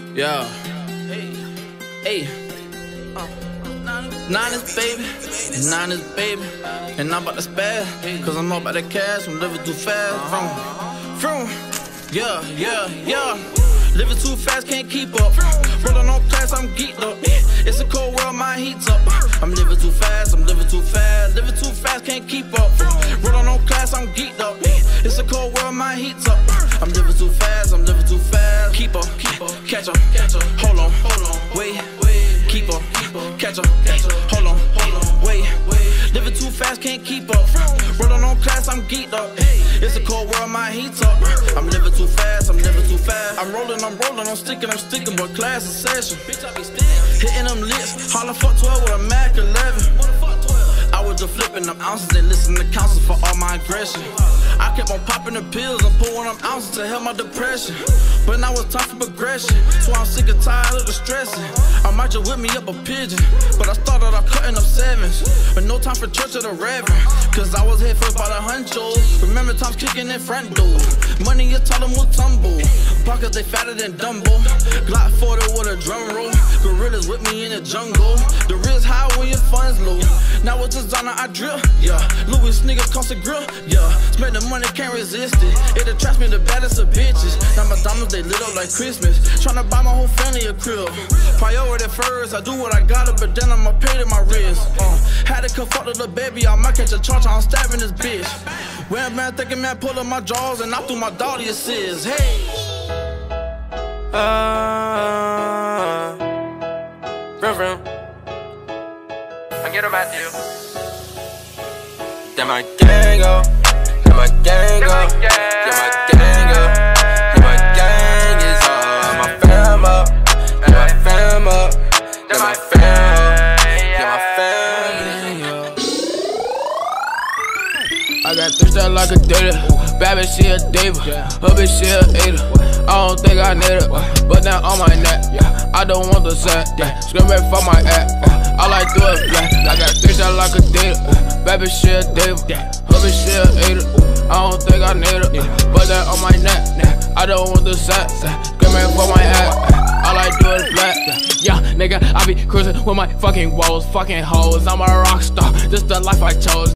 Yeah. Hey. Niners, baby. Niners, baby. And I'm about to spaz. Cause I'm all about the cash. I'm living too fast. From. Yeah. Living too fast, can't keep up. Rolling on class, I'm geeked up. It's a cold world, my heat's up. I'm living too fast, living too fast, can't keep up. Rolling on class, I'm geeked up. It's a cold world, my heat's up. I'm living too fast, keep up, catch up, hold on, wait, keep up, catch up, hold on, wait. Living too fast, can't keep up. Rolling on class, I'm geeked up. It's a cold world, my heat's up. I'm living too fast, I'm rolling, I'm sticking, but class is session. Hitting them licks, holla fuck 12 with a Mac 11. I was just flipping them ounces and listening to counsel for all my aggression. I kept on popping the pills and pulling them ounces to help my depression. But now it's time for progression, so I'm sick and tired of the stressing. I might just whip me up a pigeon, but I started off cutting up sevens. But no time for church or the reverend, cause I was hit first by the huncho. Remember times kicking in front door. Money you tell them will tumble. Pockets they fatter than Dumbo. Glock 40 with a drum roll. Gorillas with me in the jungle. The risk high when your funds low. Now it's designer I drill, yeah. Louis sneakers cost a grill, yeah. Spend the money, can't resist it. It attracts me the baddest of bitches. Now my diamonds, they lit up like Christmas. Tryna buy my whole family a crib. Priority first, I do what I gotta, but then I'ma pay to my wrist. Had to come fuck the little baby, I might catch a charge, I'm stabbing this bitch. When man thinking man pull up my jaws and I threw my dog assist. Hey. Vroom. I get about you. Then my gang up. Then my gang up. Then my gang up. Then my gang is up. My fam up. Then my fam up. Then my fam up. Then my fam up. I got three stars like a data. Bad bitch, she a diva. Her bitch, she a eater. I don't think I need it, but now on my neck. I don't want the set. Screaming for my act. I like do it flat. I got three stars like a data. Bad bitch, she a diva. Her bitch, she a eater. I don't think I need it, but now on my neck. I don't want the set. Screaming for my act. I like do it flat. Yeah, nigga, I be cruising with my fucking woes, fucking hoes. I'm a rock star. This the life I chose.